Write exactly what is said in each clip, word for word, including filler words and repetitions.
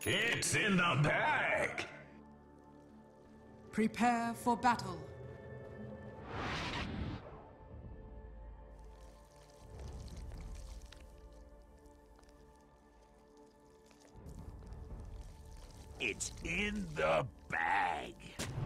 It's in the bag! Prepare for battle. It's in the bag.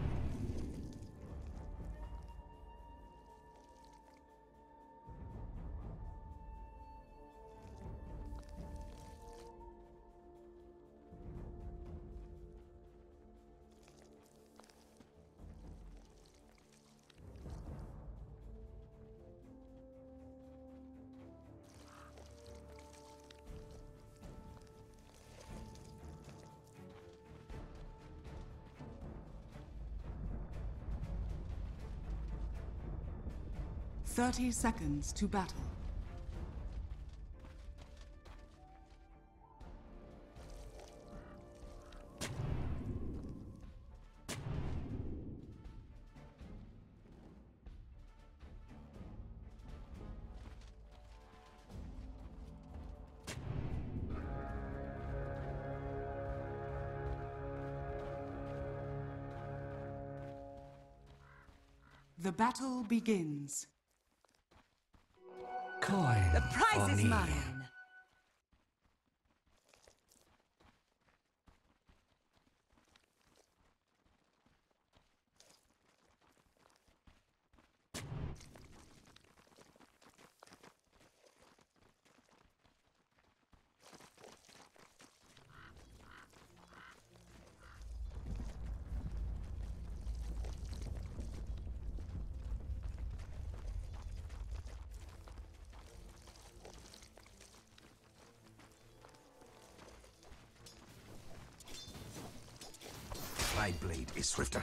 Thirty seconds to battle. The battle begins. Coin. The prize for is me. mine. My blade is swifter.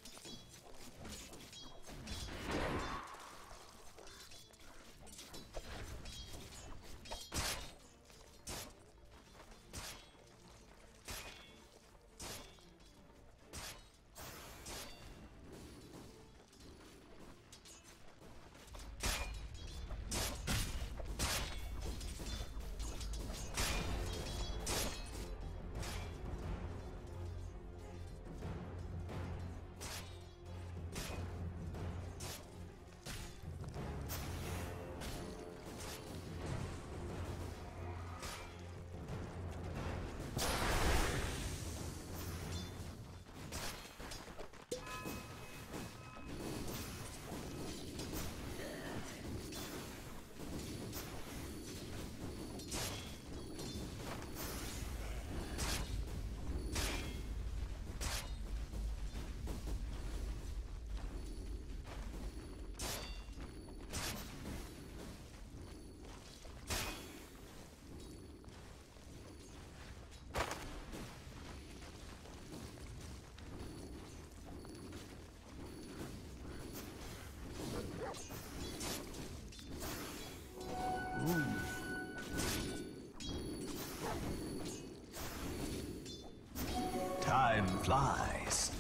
Time flies.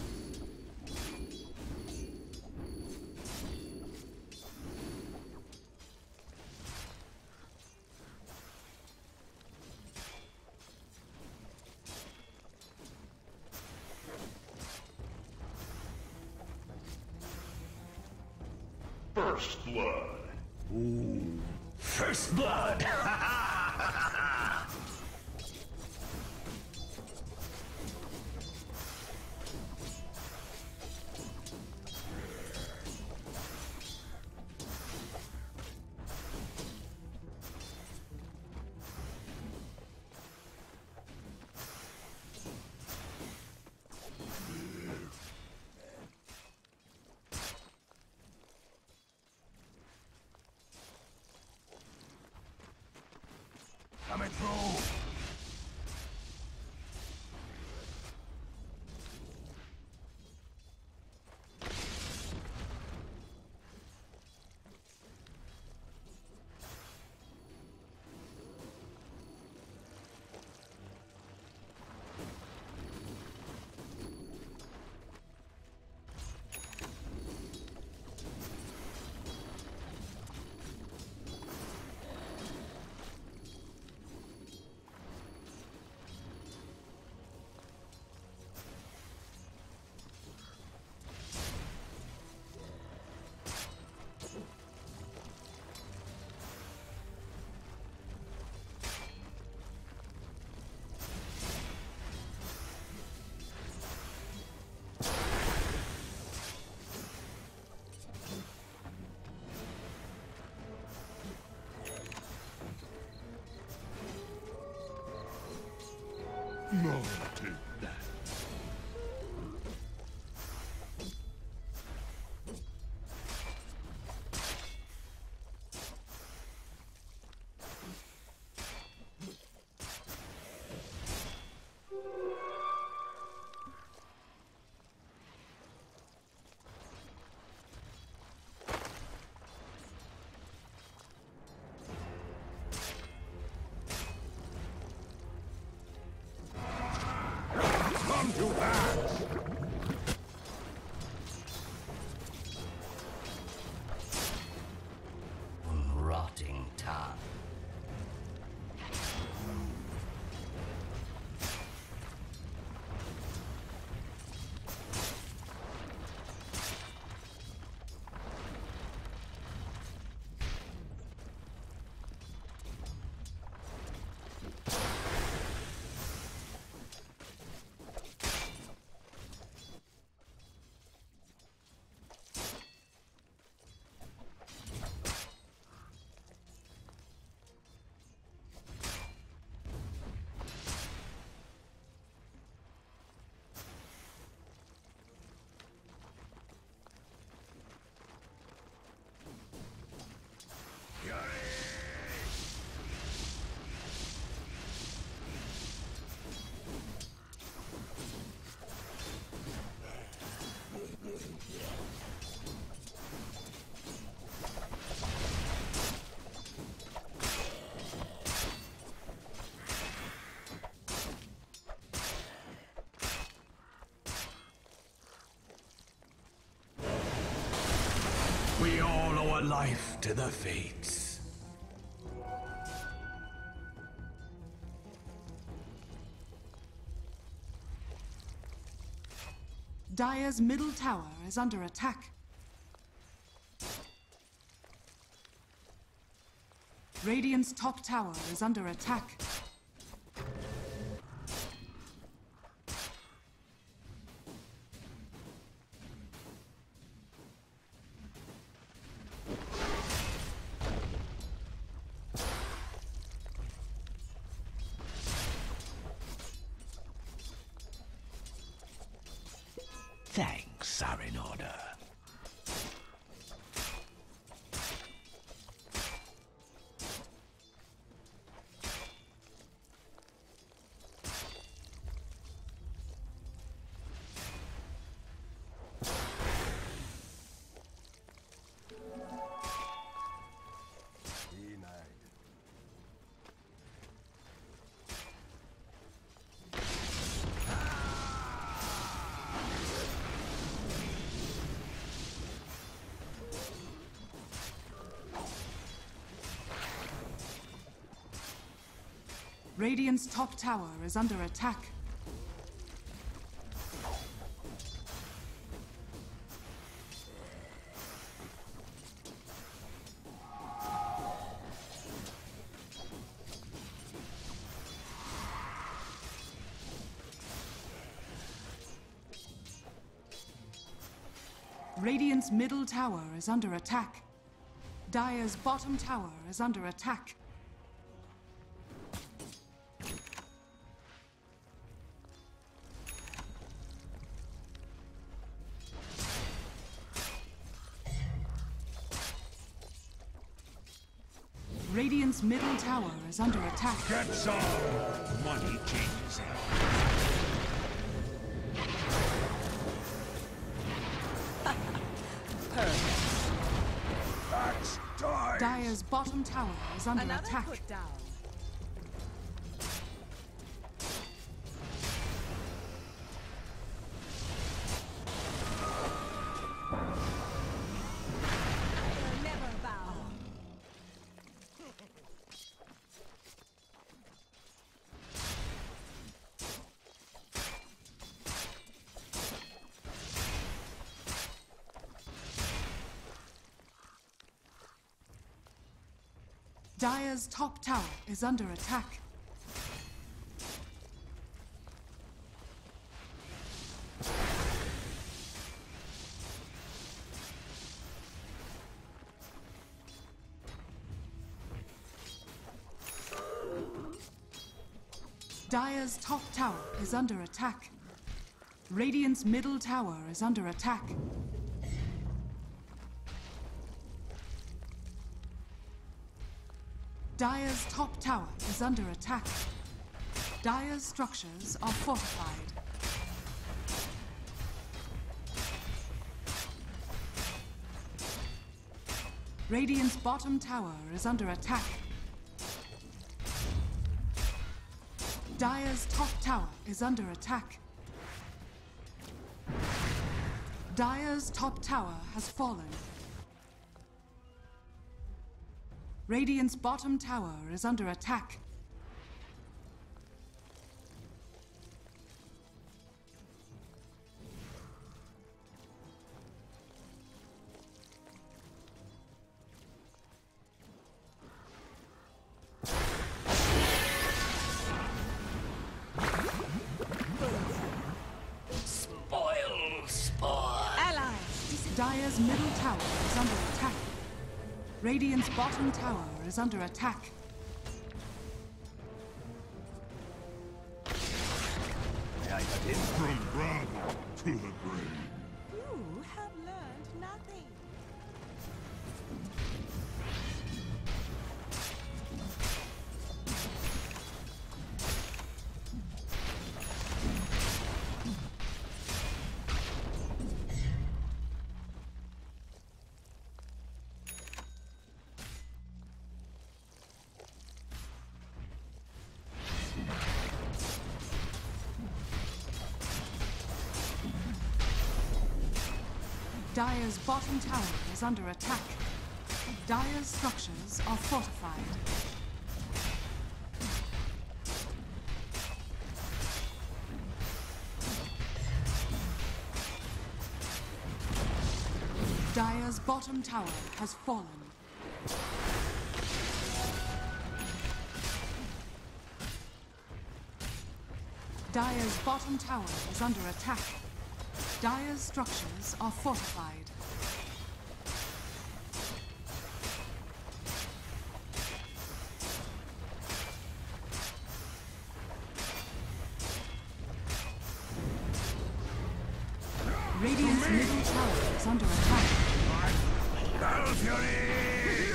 First blood. Ooh. First blood. Coming through. No, take that. Come to that! Rotting tongue. We all owe a life to the fates. Dire's middle tower is under attack. Radiant's top tower is under attack. Thanks are in order. Radiant's top tower is under attack. Radiant's middle tower is under attack. Dire's bottom tower is under attack. Radiant's middle tower is under attack. Get some! Money changes it. Perfect. That's dies! Dire's bottom tower is under Another attack. put down. I'll never bow. Dire's top tower is under attack. Dire's top tower is under attack. Radiant's middle tower is under attack. Dire's top tower is under attack. Dire's structures are fortified. Radiant's bottom tower is under attack. Dire's top tower is under attack. Dire's top tower has fallen. Radiant's bottom tower is under attack. Dire's middle tower is under attack. Radiant's bottom tower is under attack. From gravel to the grave. You have learned nothing. Dire's bottom tower is under attack. Dire's structures are fortified. Dire's bottom tower has fallen. Dire's bottom tower is under attack. Dire's structures are fortified. Radiant's middle tower is under attack. Battle Fury!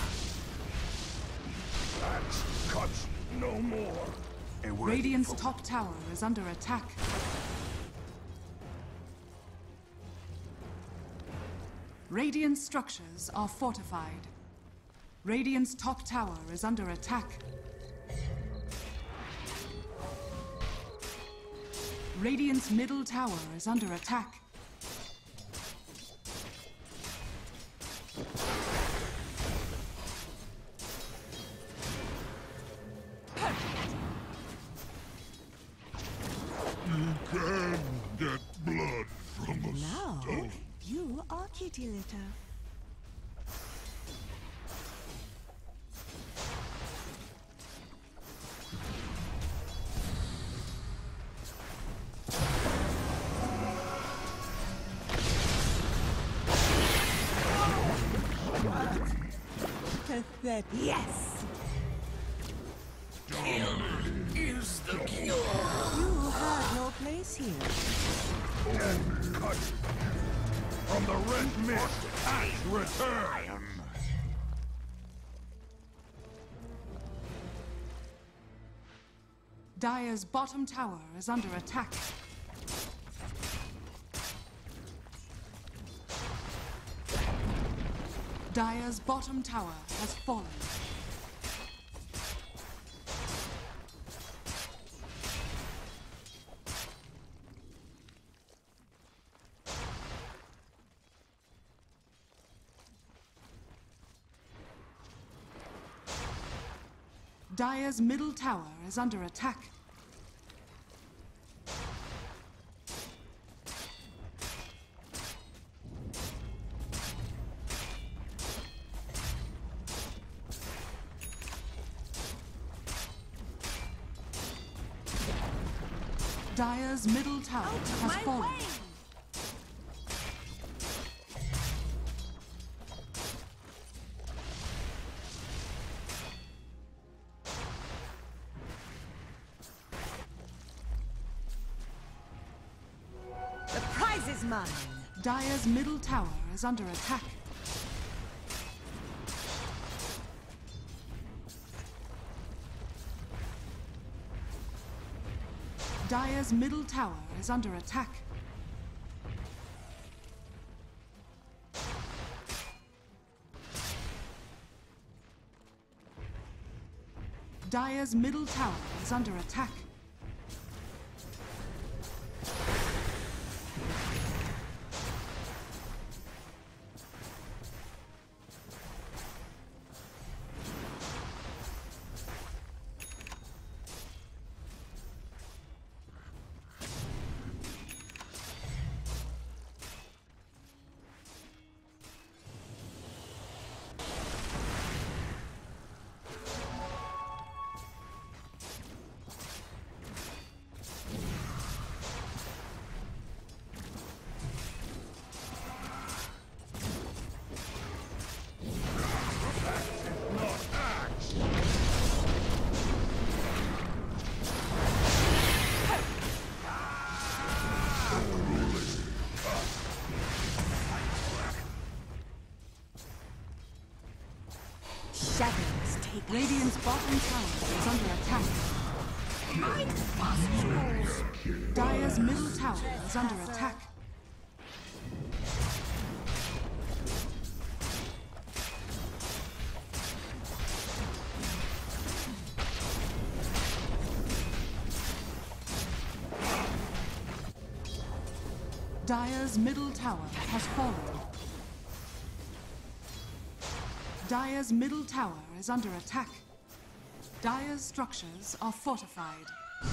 Axe cuts no more. A word Radiant's for- top tower is under attack. Radiant's structures are fortified. Radiant's top tower is under attack. Radiant's middle tower is under attack. You can get blood from a Now, stone. you are kitty litter. Pathetic. Yes! Is the cure. You have no place here. Death cut. From the red mist, Ash return. Dire's bottom tower is under attack. Dire's bottom tower has fallen. Dire's middle tower is under attack. Dire's middle tower has My fallen. way! mine. Dire's middle tower is under attack. Dire's middle tower is under attack. Dire's middle tower is under attack. Shadows take Radiant's bottom tower is under attack. Dire's middle tower is under attack. Dire's middle tower has fallen. Dire's middle tower is under attack. Dire's structures are fortified.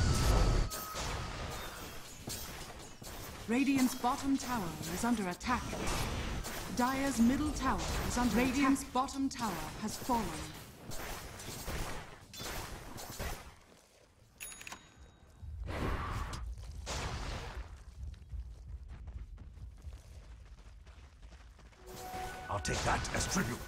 Radiant's bottom tower is under attack. Dire's middle tower is under attack. Radiant's bottom tower has fallen. I'll take that as tribute.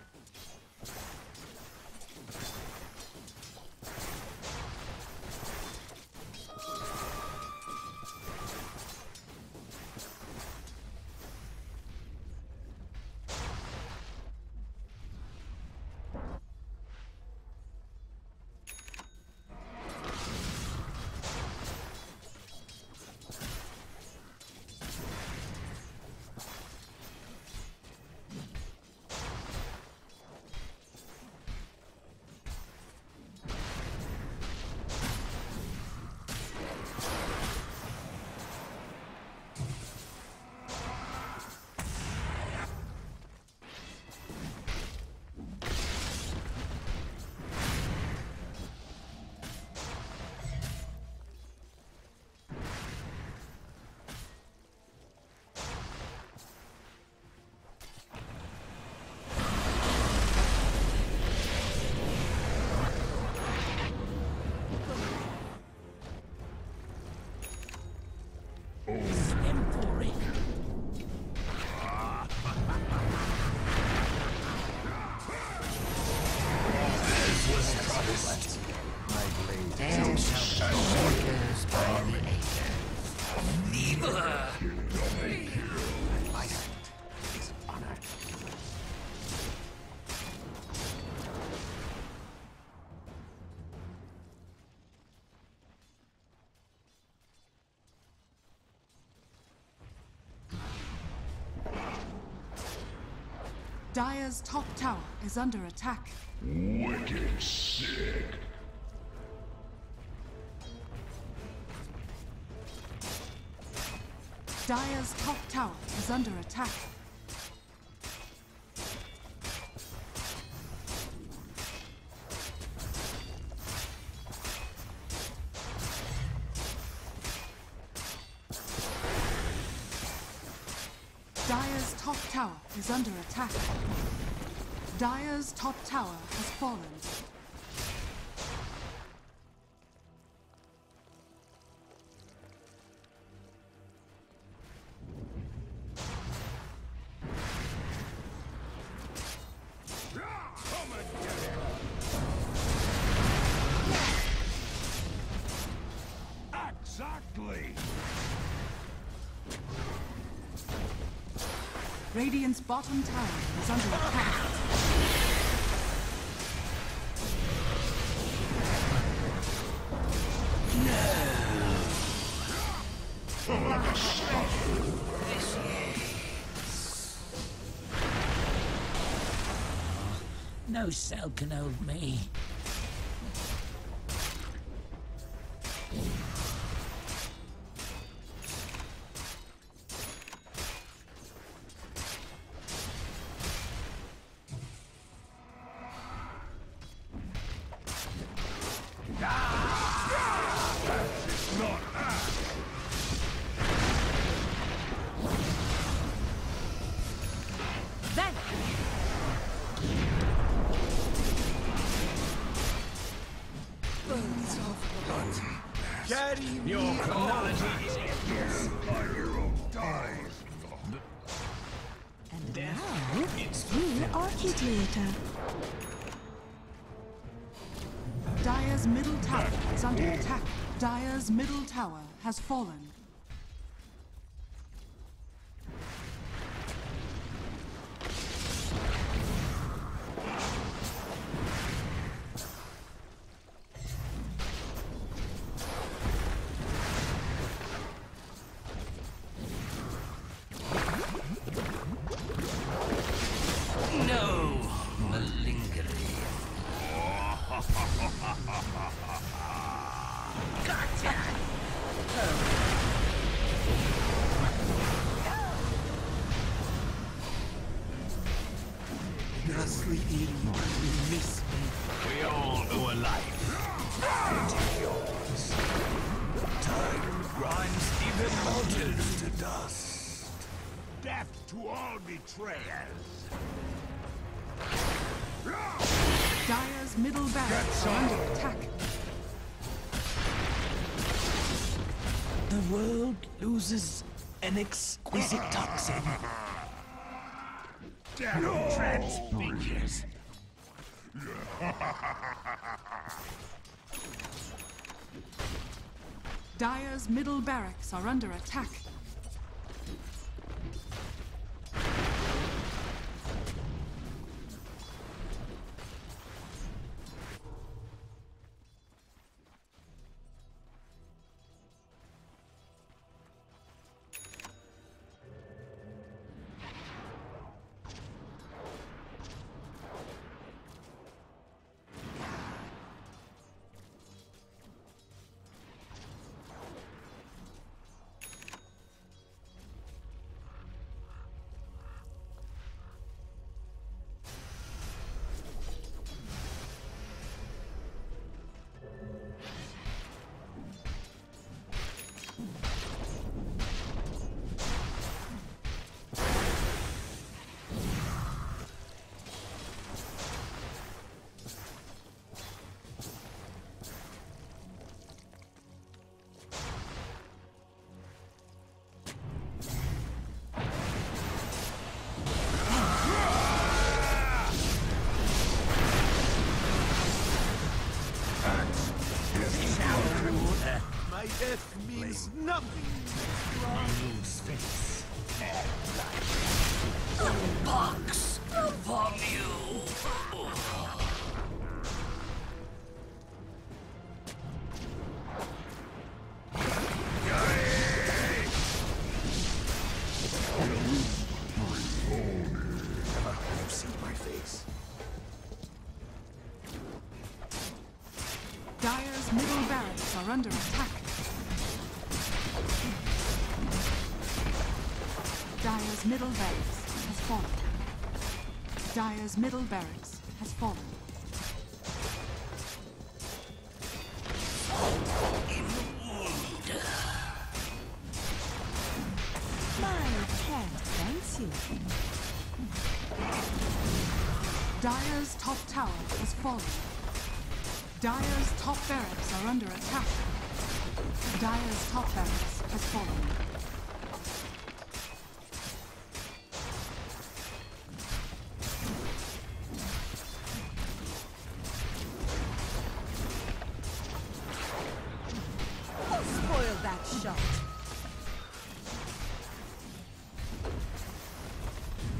Dire's top tower is under attack. Wicked sick. Dire's top tower is under attack. Dire's top tower is under attack. Dire's top tower has fallen. Exactly. Radiant's bottom tower is under attack. No cell can hold me. Your chronology is endless. My hero dies. And Death now, is you Architector. Dire's middle tower is under attack. Dire's middle tower has fallen. No malingering. Gotcha. Ghastly Eden, you miss me. We all owe a life. Take yours. Time grinds even mortals to dust. Death to all betrayers. Dire's middle barracks are under attack. The world loses an exquisite toxin. Death Transfigures. Dire's middle barracks are under attack. My death means nothing. Space. Box from you. You see my face. Dire's middle barracks are under attack. Dire's middle barracks has fallen. Dire's middle barracks has fallen. My cat thanks you. Dire's top tower has fallen. Dire's top barracks are under attack. Dire's top barracks has fallen. Who spoiled that shot?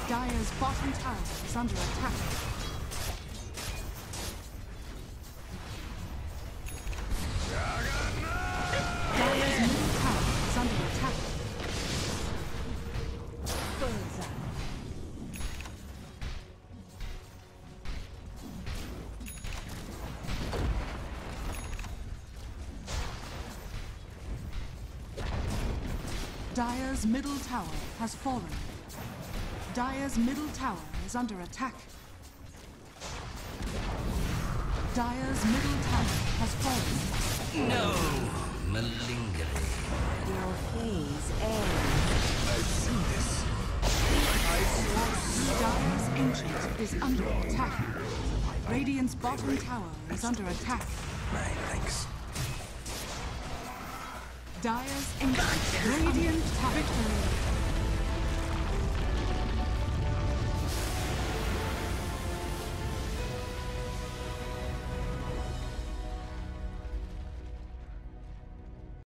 Dire's bottom tower is under attack. Dire's middle tower is under attack. Bullseye. Dire's middle tower has fallen. Dire's middle tower is under attack. Dire's middle tower has fallen. No malingering. Your haze ends. I've seen this. Dire's ancient is under attack. Radiant's bottom tower is under attack. My thanks. Dire's ancient. Radiant victory.